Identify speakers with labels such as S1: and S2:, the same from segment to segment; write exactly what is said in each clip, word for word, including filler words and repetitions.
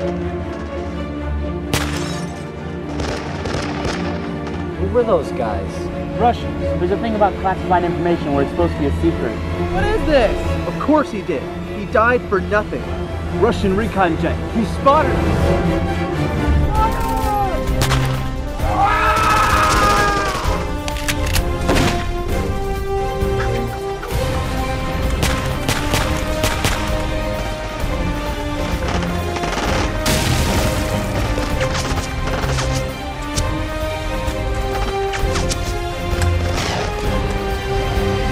S1: Who were those guys?
S2: Russians. There's a thing about classified information where it's supposed to be a secret.
S3: What is this? Of course he did. He died for nothing.
S2: Russian recon jet. He spotted us.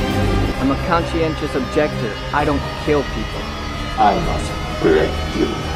S1: I'm a conscientious objector. I don't kill people.
S4: I must break you.